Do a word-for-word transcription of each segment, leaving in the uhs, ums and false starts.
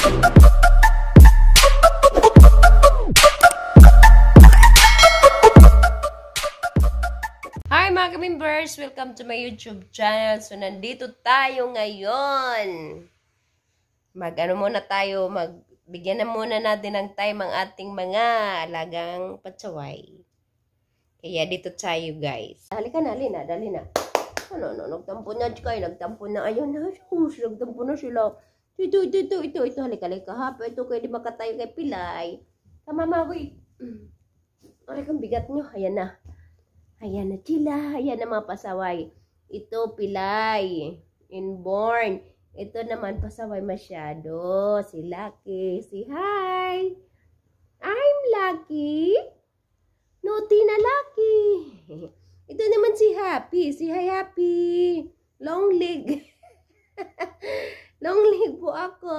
Hi mga ka-members! Welcome to my YouTube channel. So, nandito tayo ngayon. Mag-ano muna tayo, magbigyan na muna natin ng time ang ating mga alagang patsaway. Kaya dito tayo guys. Halika na, halina, dali na. Ano, no, nagtampo na kayo, nagtampo na. Ayun na, shush, nagtampo na sila. Ito, ito, ito, ito, ito, halika, halika, ha. Ito kayo, di makatayo kay Pilay. Tama, magoy. Aray kang bigat nyo, ayan na. Ayan na sila. Ayan na mga pasaway. Ito, Pilay. Inborn. Ito naman, pasaway masyado. Si Lucky. Si Hi. I'm Lucky. Naughty na Lucky. Ito naman si Happy. Si Hi Happy. Long leg. Long leg po ako.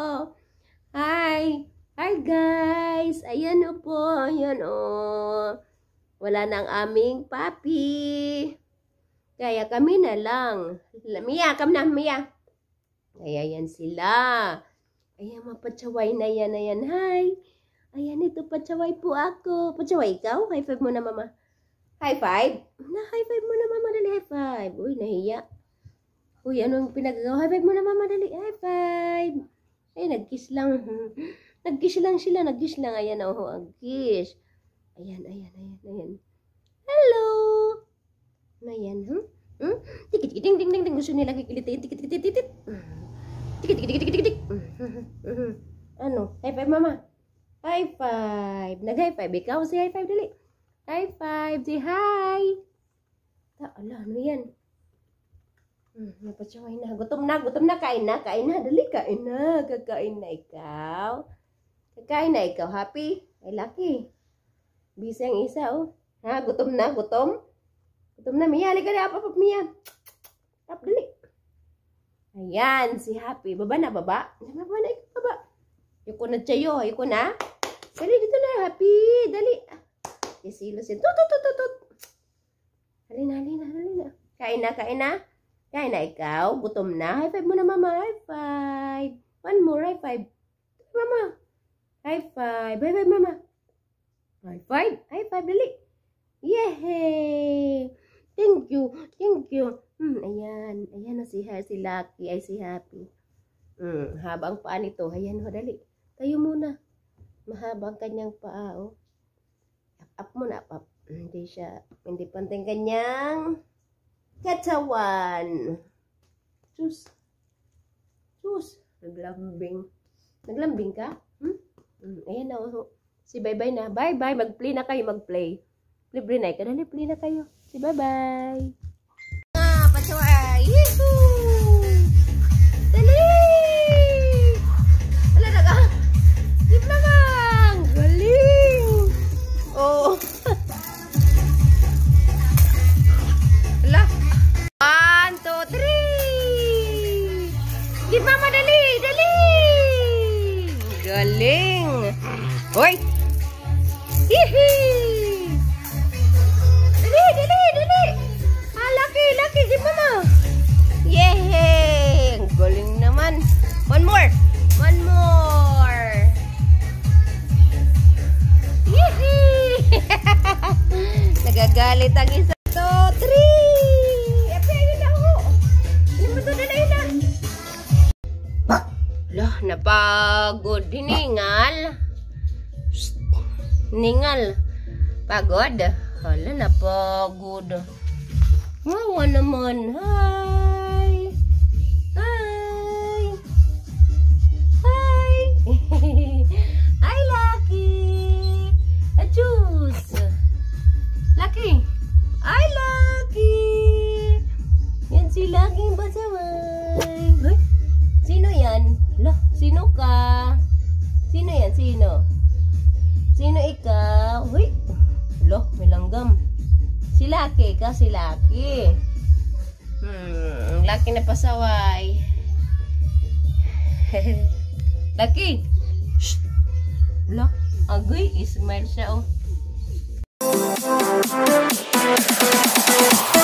Hi. Hi guys. Ayan o po. Ayan o. Wala na ang aming papi. Kaya kami na lang. Mia, kam na, Mia. Kaya yan sila. Ayan, mga patsaway na yan. Ayan, hi. Ayan, ito patsaway po ako. Patsaway ikaw? High five mo na, mama. High five? Na, high five mo na, mama. Dali, high five. Uy, nahiya. Uy, anong pinagagawa? High five mo na, mama. Dali, high five. Ay, nag-kiss lang. Nag-kiss lang sila. Nag-kiss lang. Ayan, oh, ang kiss. Ayan, ayan, ayan, ayan. Hello! Ayan, hmm? Hmm? Tikit, tikit, ting, ting, ting, ting. Gusto nila kikilitin. Tikit, tikit, tikit, tikit. Tikit, tikit, tikit, tikit, tikit. Ano? High five, mama. High five. Nag-high five. Ikaw si high five, dali. High five. Say hi. Ta, ala, ano yan? Hmm, napatsaway na. Gutom na, gutom na. Kain na, kain na. Dali, kain na. Kakain na ikaw. Kakain na ikaw. Happy? Ay, Lucky. Bisa ang isa, oh. Ha, gutom na, gutom. Gutom na, Mia. Halika na, apap, Mia. Tap, dali. Ayan, si Happy. Baba na, baba. Baba na, ikaw, baba. Yuko na tayo, yuko na. Dali, dito na, Happy. Dali. Isilusin. Tut, tut, tut, tut. Halina, halina, halina. Kain na, kain na. Kain na, ikaw. Gutom na. High five mo na, mama. High five. One more, high five. Mama. High five. High five, mama. High five. High five, dali. Yay! Thank you. Thank you. Hmm, ayan. Ayan na si, si Lucky. Ay, si Happy. Hmm, habang paa nito. Ayan ho, dali. Tayo muna. Mahabang kanyang paa, oh. Up, up muna, up, up. Hindi siya, hindi panteng kanyang katawan. Sus. Sus. Naglambing. Naglambing ka? Hmm? Hmm, ayan na, oh. Si bye-bye na. Bye-bye. Mag-play na kayo. Mag-play. Libre na. Dali, play na kayo. Si bye-bye. Ah, patsaway. Yehoo! Dali! Wala na ka. Give na ka. Galing. Oh. Wala. One, two, three. Give mama. Dali. Dali. Galing. Hoy. Hihi! Dali, dali, dali! Ah, Lucky, Lucky, di mama! Yehey! Ang galing naman! One more! One more! Hihi! Nagagalit ang isa to! Three! Epe, ayun na ako! Ayun mo to, dali na! Lah, napagod. Hiningal. Ningal. Pagod. Hala, napagod. Wawa naman. Hi. Hi. Hi. Hi, Lucky. Achus. Lucky. Hi, Lucky. Yan si Lucky yung pasaway. Hoy. Sino yan? Lah, sino ka? Sino yan? Sino? Sino ikaw? Uy! Loh, may langgam. Si Lucky ka, si Lucky. Hmm, Lucky na pasaway. Lucky! Shh! Loh, agoy, ismile siya, oh.